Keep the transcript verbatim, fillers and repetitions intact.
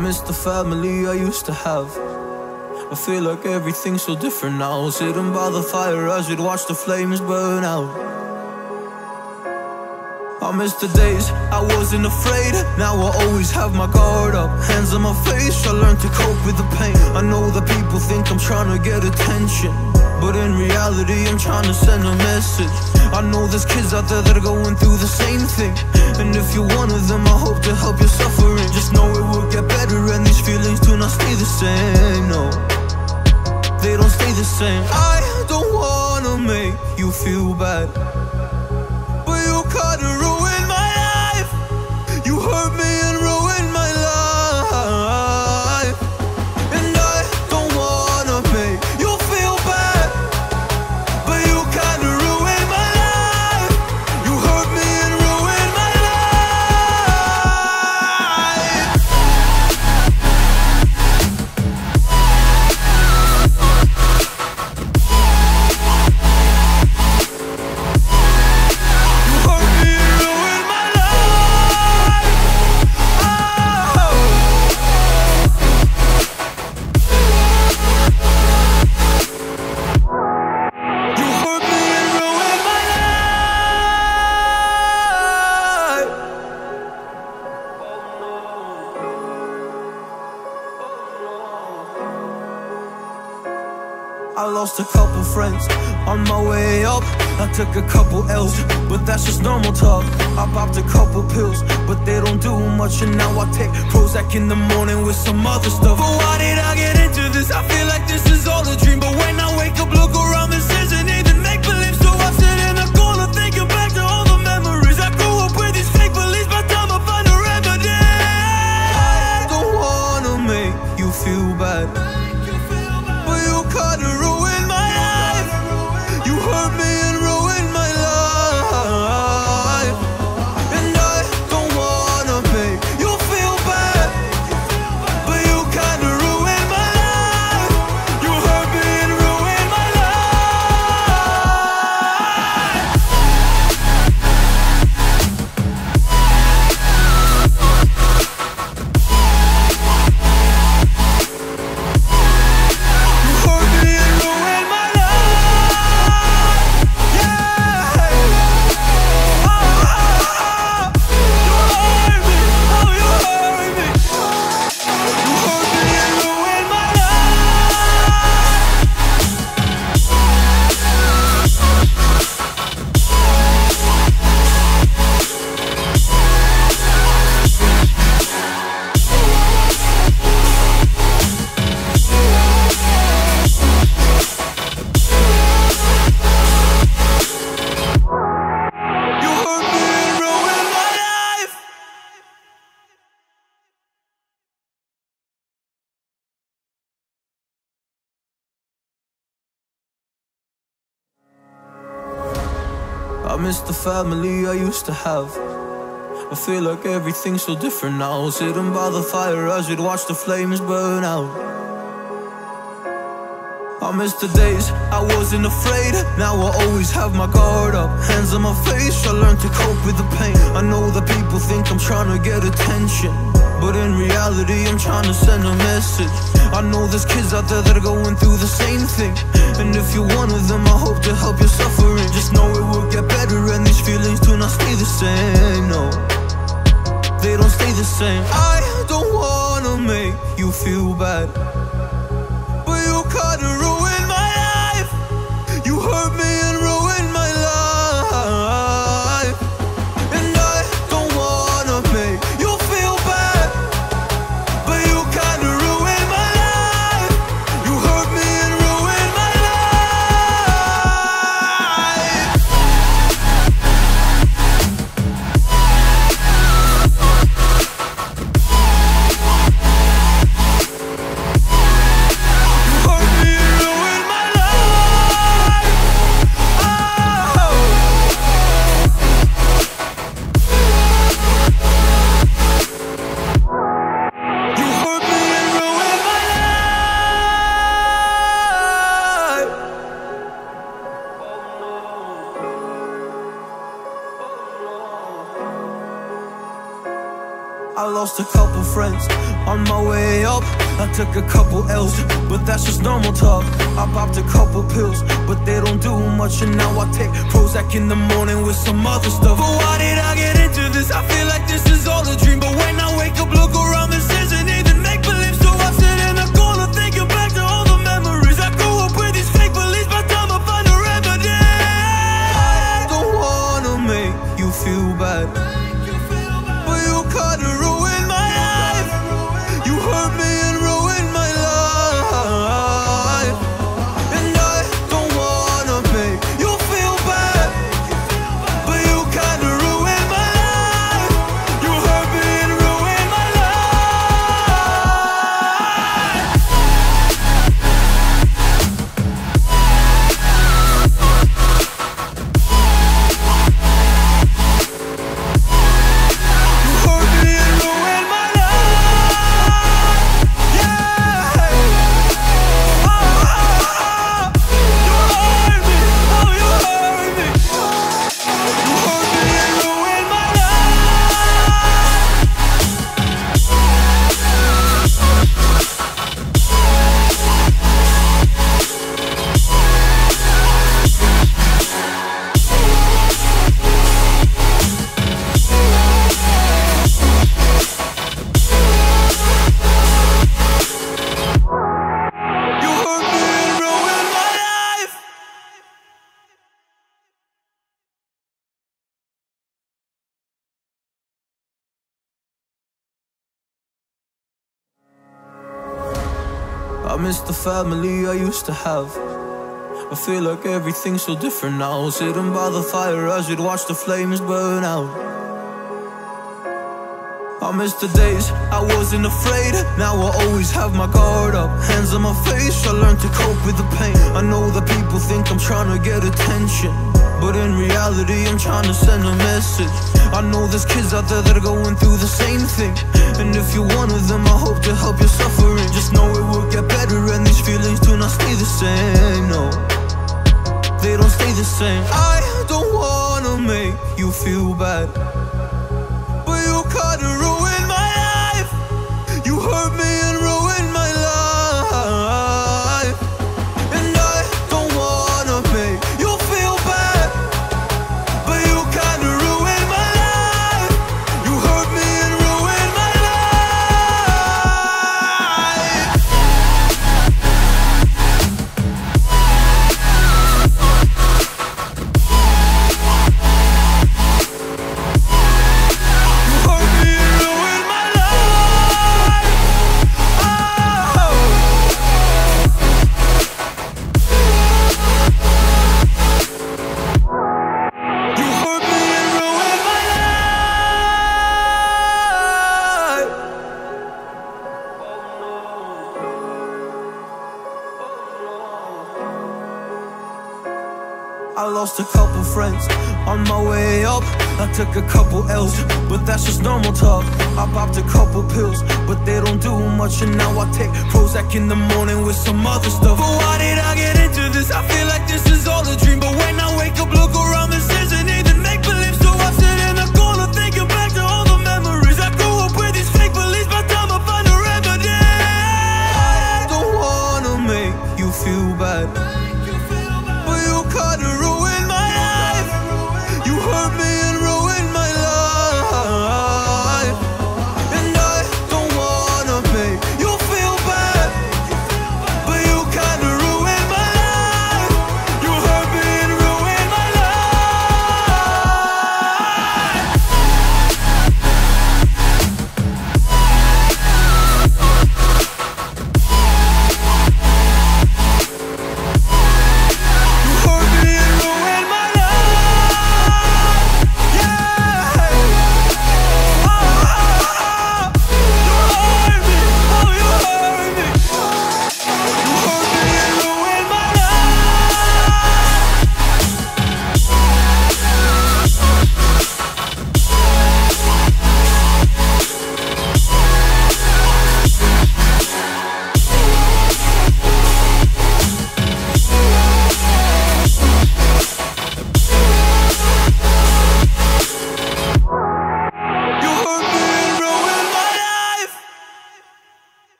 miss the family I used to have. I feel like everything's so different now. Sitting by the fire as we'd watch the flames burn out. I miss the days I wasn't afraid. Now I always have my guard up, hands on my face. I learned to cope with the pain. I know that people think I'm trying to get attention, but in reality I'm trying to send a message. I know there's kids out there that are going through the same thing, and if you're one of them, I hope to help your suffering. Just know it will get better, and these feelings do not stay the same. No, they don't stay the same. I don't wanna make you feel bad, but you kinda ruined my life. You hurt me and ruined my life, and I don't wanna make you feel bad, but you kinda ruined my life. You hurt me and ruined my life. You hurt me and ruined my life. Oh. You hurt me and ruined my life. I lost a couple friends on my way up. I took a couple L's, but that's just normal talk. I popped a couple pills, but they don't do much, and now I take Prozac in the morning with some other stuff. But why did I get into this? I feel like this is all a dream, but when I wake up, look around, this isn't even make-believe. So I sit in a corner thinking back to all the memories. I grew up with these fake beliefs, by the time I find a remedy. I don't wanna make you feel bad, but you kinda ruined my life. You hurt me and ruined my life, and I don't wanna make you feel bad, but you kinda ruined my life. You hurt me and ruined my life. You hurt me and ruined my life. Yeah. Oh, oh, oh. You hurt me. Oh, you hurt me. You hurt me and ruined my life. You hurt me and ruined my life. I miss the family I used to have. I feel like everything's so different now. Sitting by the fire as we'd watch the flames burn out. I miss the days I wasn't afraid. Now I always have my guard up, hands on my face. I learned to cope with the pain. I know that people think I'm trying to get attention, but in reality I'm trying to send a message. I know there's kids out there that are going through the same thing, and if you're one of them, I hope to help your suffering. Just know it will get better, and these feelings do not stay the same. No, they don't stay the same. I don't wanna make you feel bad, but you kinda ruined my life. You hurt me and ruined my life, and I don't wanna make you feel bad, but you kinda ruined my life. You hurt me and ruined my life. I lost a couple friends on my way up. I took a couple L's, but that's just normal talk. I popped a couple pills, but they don't do much. And now I take Prozac in the morning with some other stuff. But why did I get into this? I feel like this is all a dream. But when I wake up, look around, this isn't even make-believe. So I sit in a corner thinking back to all the memories. I grew up with these fake beliefs, by the time I find a remedy. I don't wanna make you feel bad, but you kinda ruined my life. You hurt me and ruined my life. And I don't wanna make you feel bad, but you kinda ruined my life. You hurt me and ruined my I miss the family I used to have. I feel like everything's so different now. Sitting by the fire as we'd watch the flames burn out. I miss the days I wasn't afraid. Now I always have my guard up, hands on my face. I learned to cope with the pain. I know that people think I'm trying to get attention, but in reality I'm trying to send a message. I know there's kids out there that are going through the same thing, and if you're one of them, I hope to help your suffering. Just know it will get better, and these feelings do not stay the same. No, they don't stay the same. I don't wanna make you feel bad, but you kinda ruined my life. You hurt me and ruined my life. And I don't wanna make you feel bad, but you kinda ruined my life. You hurt me and ruined my life. You hurt me and ruined my life. Oh. You hurt me and ruined my life. I lost a couple friends on my way up. I took a couple L's, but that's just normal talk. I popped a couple pills, but they don't do much. And now I take Prozac in the morning with some other stuff. But why did I get into this? I feel like this is all a dream. But when I wake up, look